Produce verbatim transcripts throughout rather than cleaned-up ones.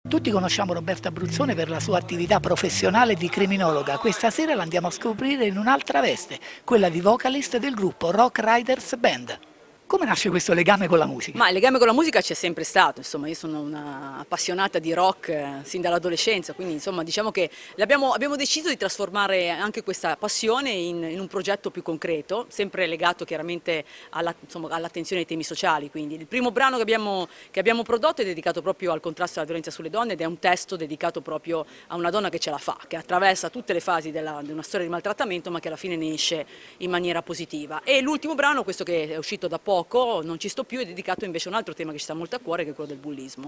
Tutti conosciamo Roberta Bruzzone per la sua attività professionale di criminologa. Questa sera la andiamo a scoprire in un'altra veste, quella di vocalist del gruppo Rock Riders Band. Come nasce questo legame con la musica? Ma il legame con la musica c'è sempre stato, insomma, io sono una appassionata di rock eh, sin dall'adolescenza, quindi insomma diciamo che abbiamo, abbiamo deciso di trasformare anche questa passione in, in un progetto più concreto, sempre legato chiaramente alla, insomma, all'attenzione ai temi sociali. Quindi il primo brano che abbiamo, che abbiamo prodotto è dedicato proprio al contrasto alla violenza sulle donne ed è un testo dedicato proprio a una donna che ce la fa, che attraversa tutte le fasi della, di una storia di maltrattamento ma che alla fine ne esce in maniera positiva. E l'ultimo brano, questo che è uscito da poco, Non ci sto più, è dedicato invece a un altro tema che ci sta molto a cuore, che è quello del bullismo.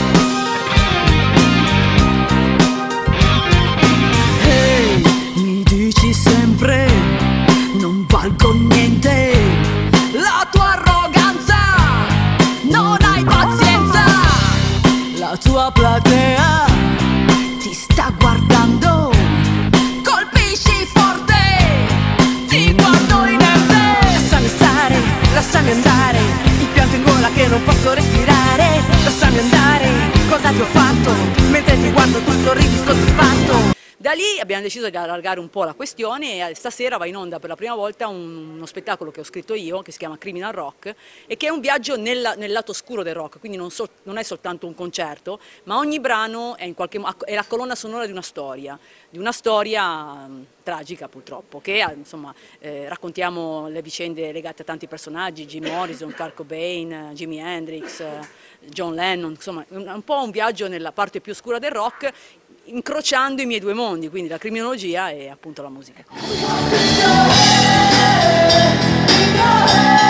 Hey, mi dici sempre non valgo niente, la tua arroganza, non hai pazienza, la tua platea ti sta guardando, colpisci forte, ti guardo inerte. Lasciami stare, lasciami andare, il pianto in gola che non posso respirare. Lasciami andare, cosa ti ho fatto? Mentre ti guardo tu sorridi soddisfatto. Da lì abbiamo deciso di allargare un po' la questione e stasera va in onda per la prima volta un, uno spettacolo che ho scritto io, che si chiama Criminal Rock, e che è un viaggio nel, nel lato oscuro del rock, quindi non, so, non è soltanto un concerto, ma ogni brano è, in qualche, è la colonna sonora di una storia, di una storia um, tragica purtroppo, che insomma eh, raccontiamo le vicende legate a tanti personaggi, Jim Morrison, Kurt Cobain, Jimi Hendrix, John Lennon, insomma un, un po' un viaggio nella parte più oscura del rock, incrociando i miei due mondi, quindi la criminologia e appunto la musica.